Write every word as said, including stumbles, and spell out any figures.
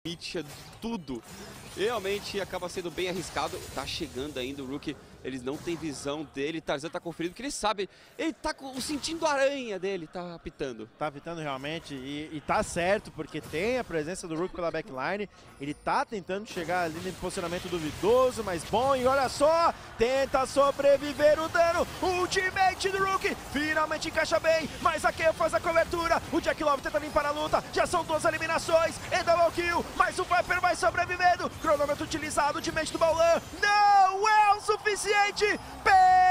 limite, tudo. Realmente acaba sendo bem arriscado. Tá chegando ainda o Rookie, eles não têm visão dele. Tarzan tá conferindo, porque ele sabe, ele tá com, sentindo a aranha dele, tá apitando. Tá apitando realmente e, e tá certo, porque tem a presença do Rookie pela backline. Ele tá tentando chegar ali no posicionamento duvidoso, mas bom, e olha só, tenta sobreviver o dano. O ultimate do Rookie finalmente encaixa bem, mas a Kayle faz a cobertura. O Jack Love tenta limpar a luta, já são duas eliminações, e double kill, mas o Viper vai sobrevivendo. Cronômetro utilizado, ultimate do Baolan não é o suficiente.